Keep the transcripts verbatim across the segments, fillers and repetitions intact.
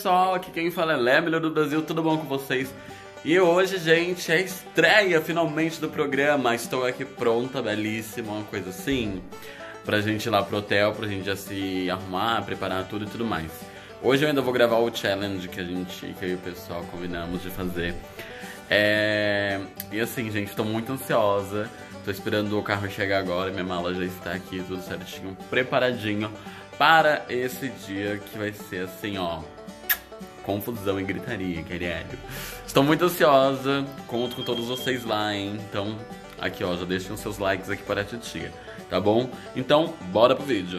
pessoal, aqui quem fala é Lé, melhor do Brasil, tudo bom com vocês? E hoje, gente, é a estreia finalmente do programa. Estou aqui pronta, belíssima, uma coisa assim, pra gente ir lá pro hotel, pra gente já se arrumar, preparar tudo e tudo mais. Hoje eu ainda vou gravar o challenge que a gente, que eu e o pessoal combinamos de fazer. É... E assim, gente, tô muito ansiosa. Tô esperando o carro chegar agora, minha mala já está aqui, tudo certinho, preparadinho para esse dia que vai ser assim, ó, confusão e gritaria, querido. Estou muito ansiosa, conto com todos vocês lá, hein? Então, aqui ó, já deixem os seus likes aqui para a titia, tá bom? Então, bora pro vídeo.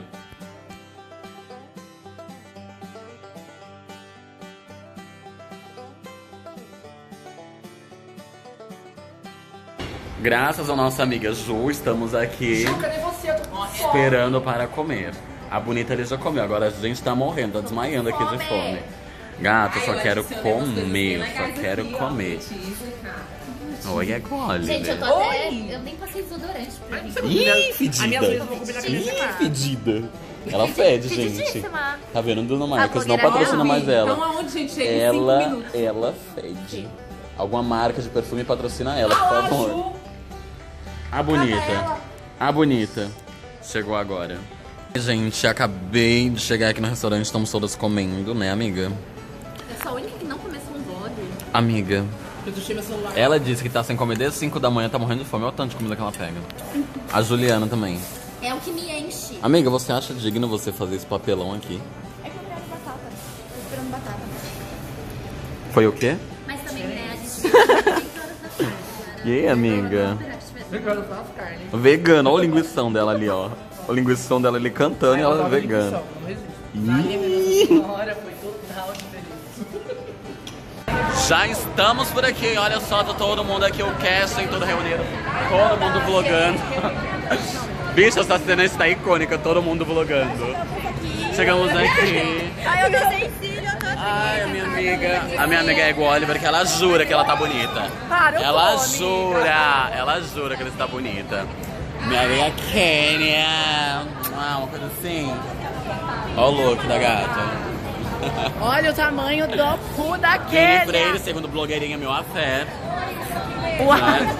Graças à nossa amiga Ju, estamos aqui Ju, cadê você? Eu tô com fome. esperando para comer. A bonita ali já comeu, agora a gente tá morrendo, tá desmaiando aqui de fome. Gata, eu só quero comer, eu só quero comer. Oi, é gole. Gente, eu tô até... Eu nem passei desodorante pra mim. Ih, fedida. A minha vez eu vou comer na Ih, criança. fedida. Ela fede, gente. Fedidíssima. Tá vendo, Dona Marcos? A Não blogueira patrocina é mais Então ela. aonde, gente, chega em cinco Ela, minutos? ela fede. Alguma marca de perfume patrocina ela, por favor. A bonita. A bonita. Chegou agora. Gente, acabei de chegar aqui no restaurante, estamos todas comendo, né, amiga? Eu sou a única que não começou um vlog. Amiga, Eu deixei meu celular. ela disse que tá sem comer desde cinco da manhã, tá morrendo de fome. Olha o tanto de comida que ela pega. A Juliana também. É o que me enche. Amiga, você acha digno você fazer esse papelão aqui? É que eu quero batata. Tô esperando batata. Foi o quê? Mas também, né, a gente tem E aí, amiga? Obrigado pelas carnes. Vegana, olha o linguição dela ali, ó. O linguição dela ali cantando e ela é vegana. Ih. Hora foi total diferente. Já estamos por aqui, olha só, tá todo mundo aqui, o casting todo reunido, todo mundo vlogando. Bicho, essa cena está icônica, todo mundo vlogando. Chegamos aqui. Ai, eu não sei cílio, eu tô Ai, a minha amiga, a minha amiga é igual a Oliver, que ela jura que ela tá bonita. Para, eu Ela tô, jura, ela jura que ela está bonita. Minha amiga Kênia. Ah, uma coisa assim. Olha o look da gata. Olha o tamanho do cu da Kênia Kênia. Freire, segundo blogueirinha meu afé. Uau. Né?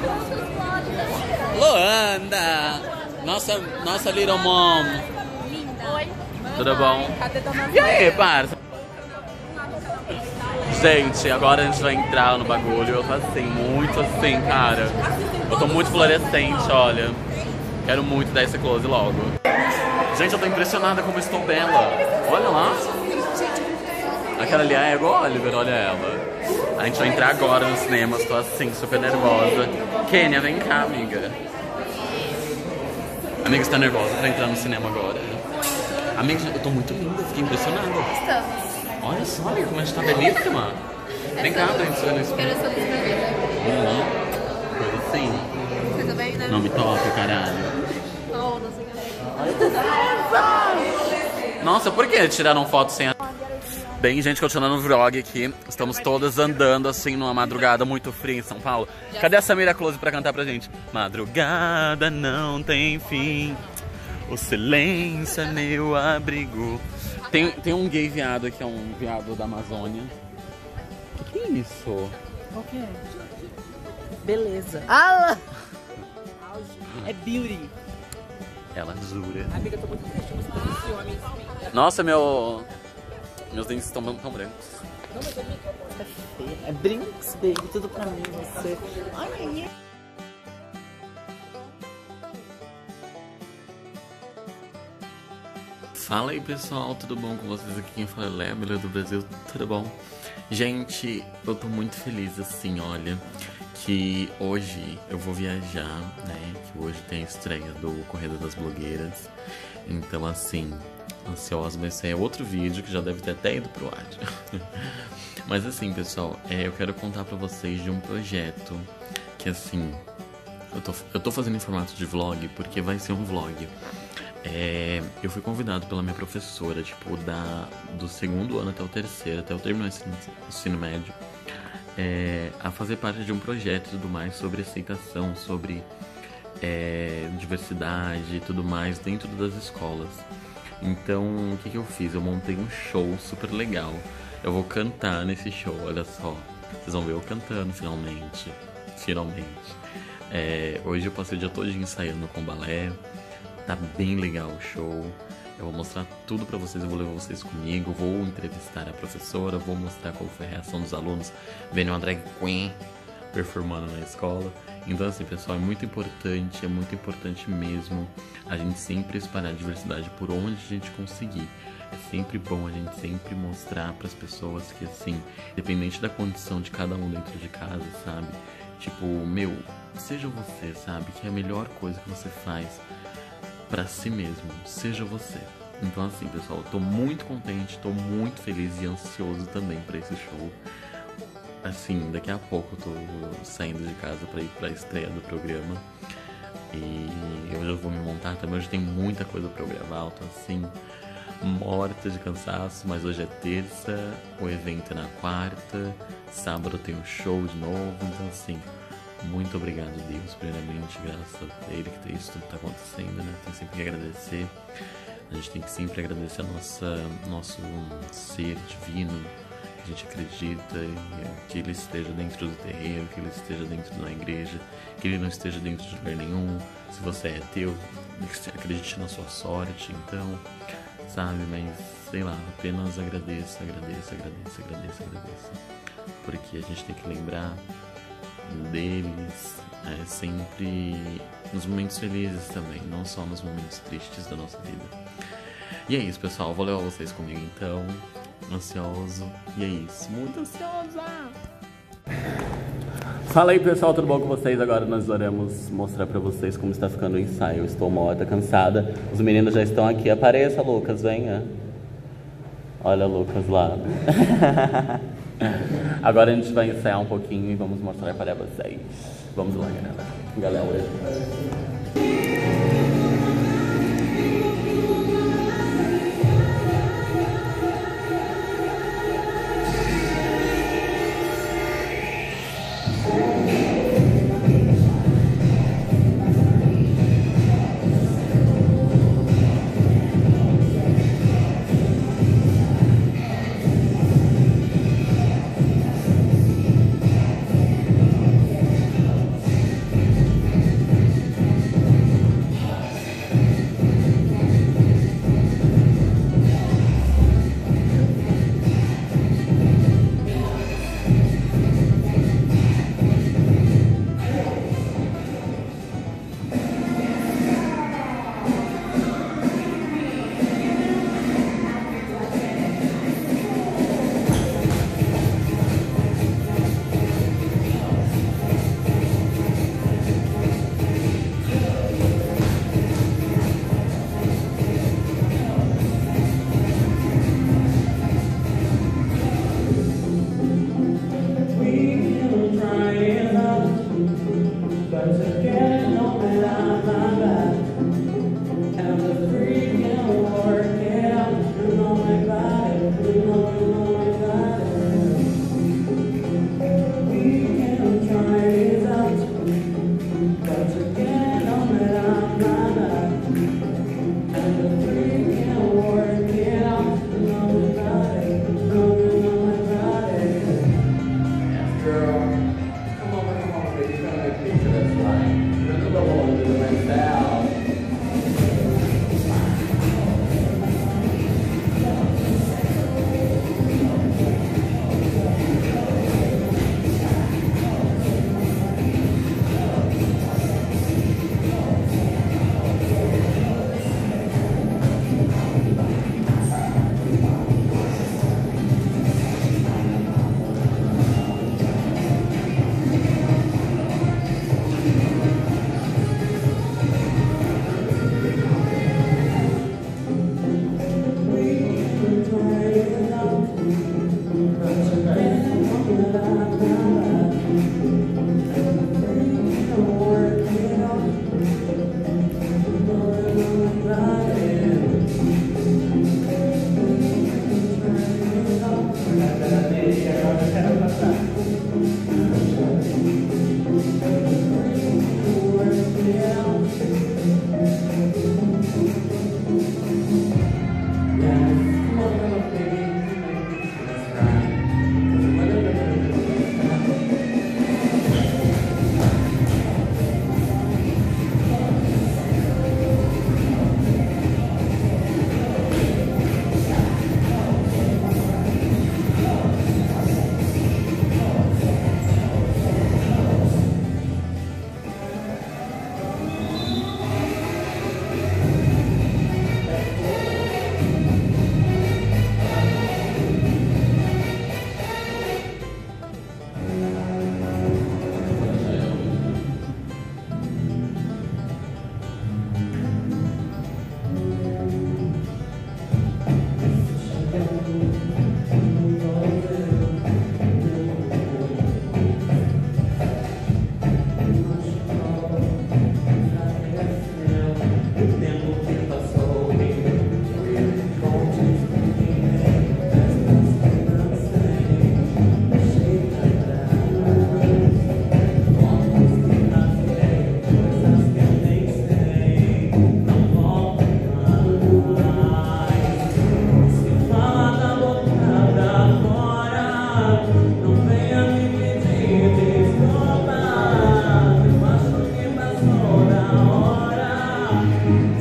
Luanda, nossa, nossa little mom. Oi. Tudo bom? Cadê dona E aí, parça? Gente, agora a gente vai entrar no bagulho. Eu tô assim, muito assim, cara. Eu tô muito fluorescente, olha. Quero muito dar esse close logo. Gente, eu tô impressionada como estou bela. Olha lá. Aquela ali é igual a Oliver, olha ela. A gente vai entrar agora no cinema, tô assim, super nervosa. Kênia, vem cá, amiga. Amiga, você tá nervosa pra entrar no cinema agora? Amiga, eu tô muito linda, fiquei impressionada. Olha só, amiga, como a gente tá belíssima. Vem cá pra gente ver no espelho. Eu sou descrevida. Uhum. Coisa assim. Tudo bem, né? Não me toca, caralho. Oh, não sei o que. Nossa, por que tiraram foto sem a... Bem, gente, continuando o vlog aqui. Estamos todas andando assim numa madrugada muito fria em São Paulo. Cadê a Samira Close pra cantar pra gente? Madrugada não tem fim, o silêncio é meu abrigo. Tem, tem um gay viado aqui, é um viado da Amazônia. O que, que é isso? Qual que é? Beleza. Ah! É beauty. Ela jura. Amiga, eu tô muito triste, eu gostei desse homem. Nossa, meu... meus dentes estão tão brancos. Não, mas é minha que é feia. É Brinks, baby, tudo pra mim, você. Ai, ai, ai. Fala aí, pessoal, tudo bom com vocês? Aqui quem fala é Léo, melhor do Brasil, tudo bom? Gente, eu tô muito feliz assim, olha, que hoje eu vou viajar, né? Que hoje tem a estreia do Corrida das Blogueiras. Então, assim, ansiosa, mas esse é outro vídeo que já deve ter até ido pro ar. Mas assim, pessoal, é, eu quero contar pra vocês de um projeto que, assim, eu tô, eu tô fazendo em formato de vlog porque vai ser um vlog. É, eu fui convidado pela minha professora, tipo, da, do segundo ano até o terceiro, até eu terminar o ensino, ensino médio, é, a fazer parte de um projeto e tudo mais sobre aceitação, sobre é, diversidade e tudo mais dentro das escolas. Então, o que, que eu fiz? Eu montei um show super legal. eu vou cantar nesse show, olha só. Vocês vão ver eu cantando finalmente. Finalmente. É, hoje eu passei o dia todo ensaiando com balé. Tá bem legal o show. Eu vou mostrar tudo pra vocês, eu vou levar vocês comigo. Vou entrevistar a professora, vou mostrar qual foi a reação dos alunos vendo uma drag queen performando na escola. Então assim, pessoal, é muito importante, é muito importante mesmo a gente sempre espalhar a diversidade por onde a gente conseguir. É sempre bom a gente sempre mostrar pras pessoas que assim, independente da condição de cada um dentro de casa, sabe? Tipo, meu, seja você, sabe? Que é a melhor coisa que você faz pra si mesmo, seja você. Então assim, pessoal, eu tô muito contente, tô muito feliz e ansioso também pra esse show. Assim, daqui a pouco eu tô saindo de casa pra ir pra estreia do programa. E eu já vou me montar também, hoje tem muita coisa pra eu gravar, eu tô assim, morta de cansaço, mas hoje é terça, o evento é na quarta, sábado tem um show de novo, então assim, muito obrigado, Deus, primeiramente, graças a Ele que isso tudo tá acontecendo, né? Tem sempre que agradecer. A gente tem que sempre agradecer a nossa, nosso ser divino. A gente acredita que Ele esteja dentro do terreiro, que Ele esteja dentro da igreja, que Ele não esteja dentro de lugar nenhum. Se você é ateu, acredite na sua sorte, então, sabe? Mas, sei lá, apenas agradeça, agradeça, agradeça, agradeça, agradeça. Porque a gente tem que lembrar deles é, sempre nos momentos felizes também, não só nos momentos tristes da nossa vida. E é isso, pessoal, vou levar vocês comigo então, ansioso, e é isso, muito ansiosa! Fala aí, pessoal, tudo bom com vocês? Agora nós iremos mostrar pra vocês como está ficando o ensaio. Eu estou morta, cansada, os meninos já estão aqui. Apareça, Lucas, venha. Olha, Lucas lá. Agora a gente vai ensaiar um pouquinho e vamos mostrar para vocês. Vamos lá, galera. Galera.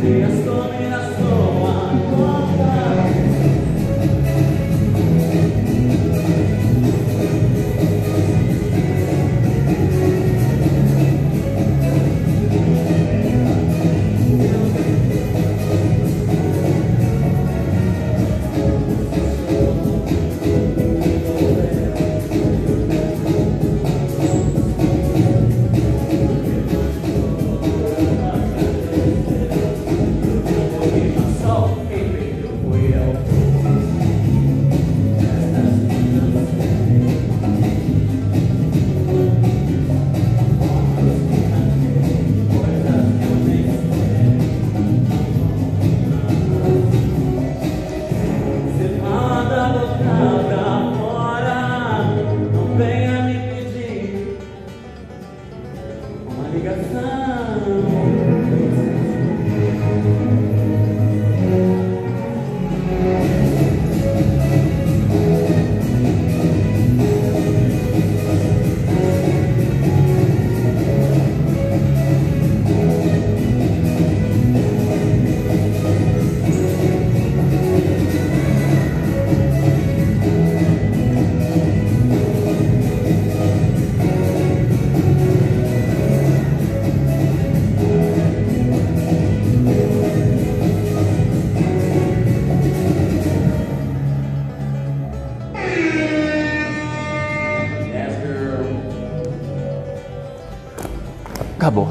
Acabou.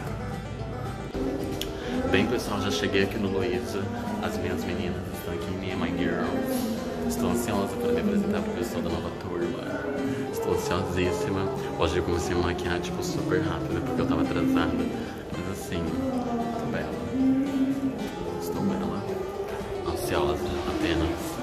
Bem, pessoal, já cheguei aqui no Luísa. As minhas meninas estão aqui, me and my girls. Estou ansiosa para me apresentar para o pessoal da nova turma. Estou ansiosíssima. Hoje eu comecei a maquiar, tipo, super rápido, porque eu tava atrasada. Mas assim, tô bela. Estou bela. Ansiosa, apenas.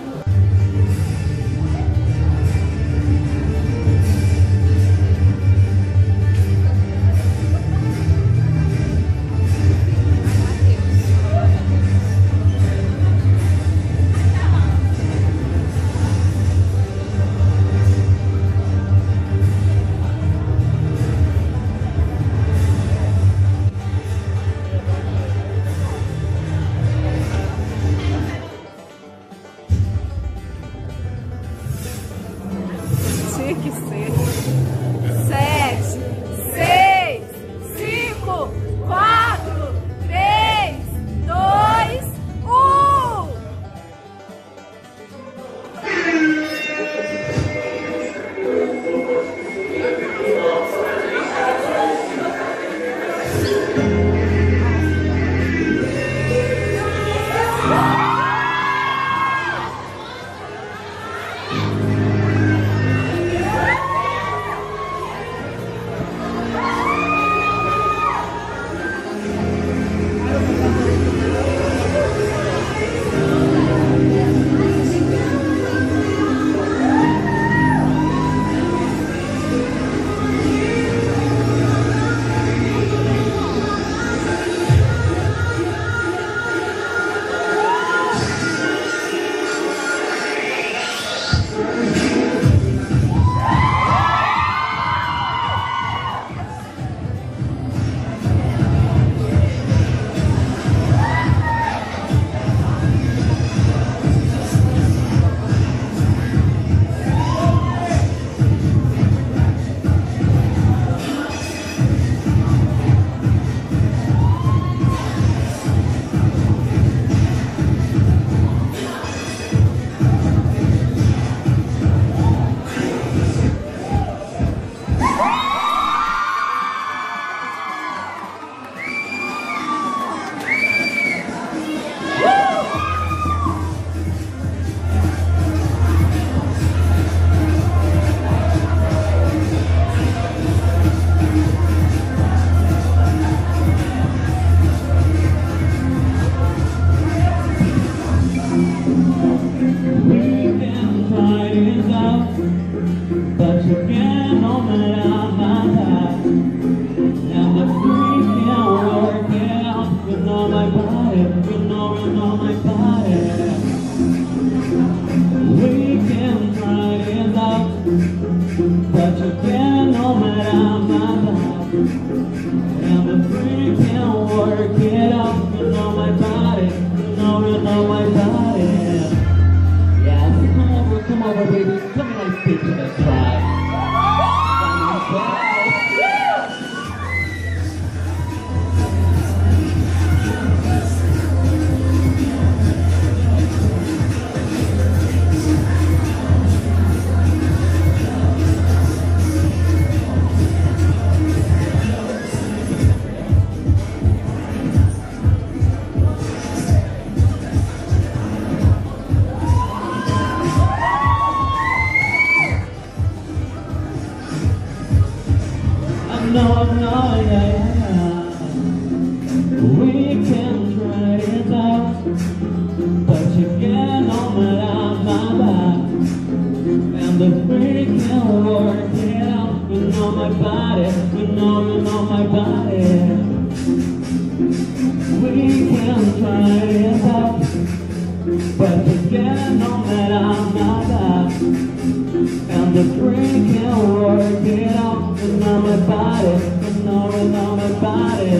can try it out, but again, know that I'm not that. And the drink can work it out, and now my body, and now and now my body.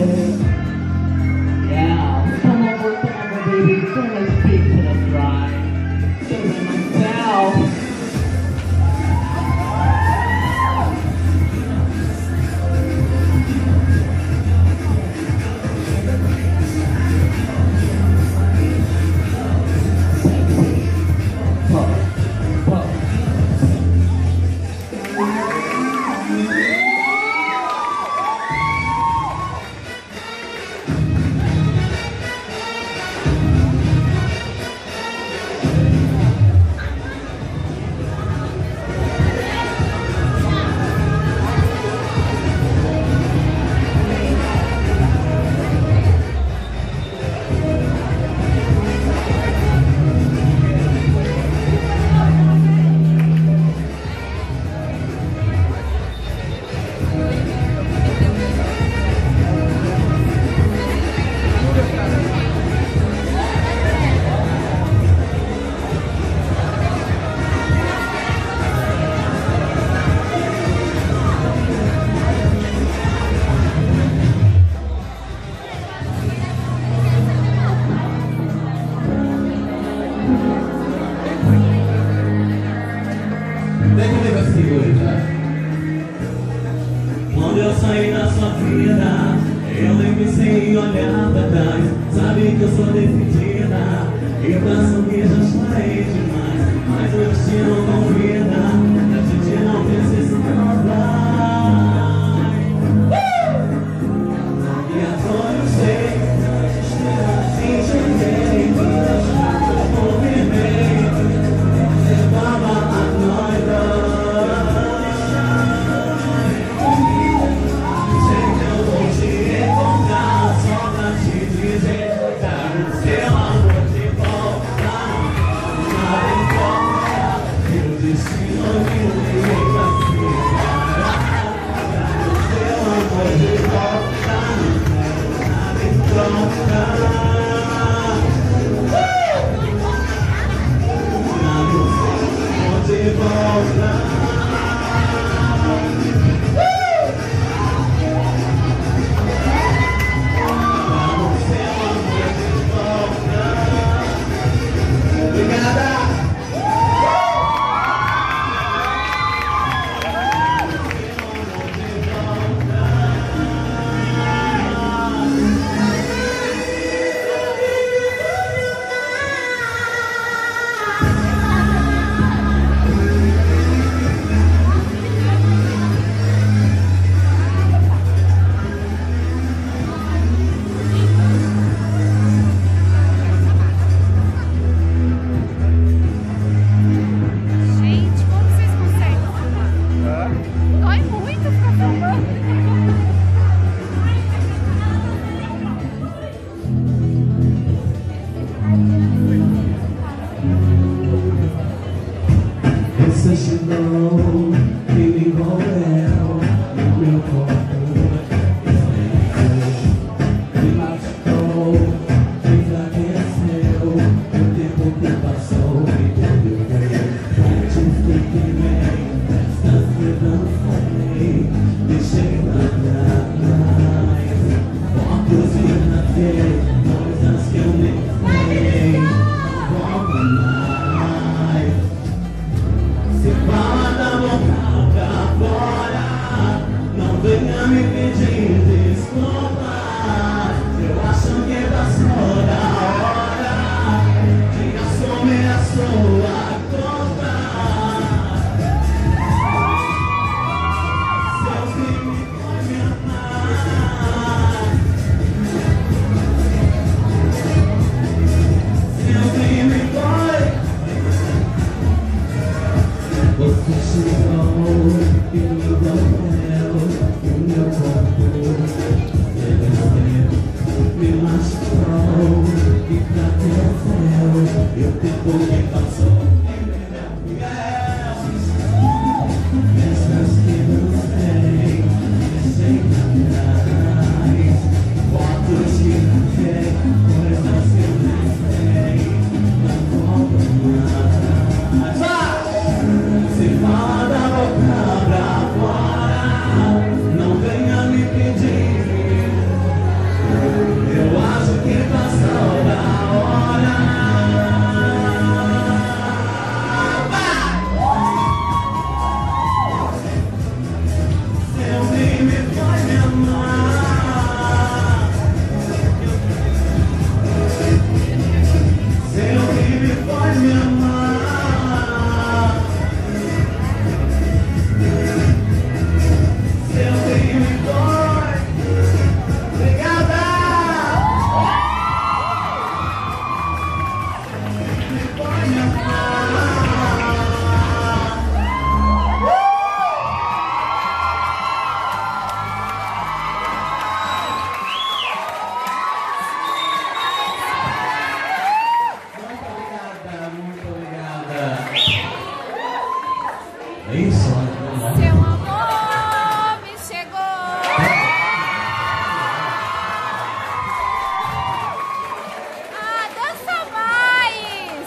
Yeah, come over, come over, baby, don't let's speak to the dry. Doing myself. Quando eu saí da sua vida, eu nem pensei em olhar pra trás. Sabe que eu sou decidida, e pra sorrir já chorei demais. Mas o destino convida, a gente não pensa se não vai. E a dor eu sei, enxerguei, movimentei, levava a noite.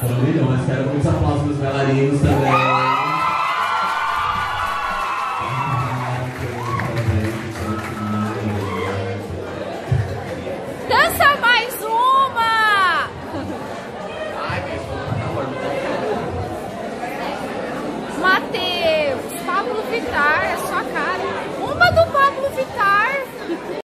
Foram milhões, quero muitos aplausos dos bailarinos também. Dança mais uma! Matheus, Pablo Vittar, é sua cara. Uma do Pablo Vittar.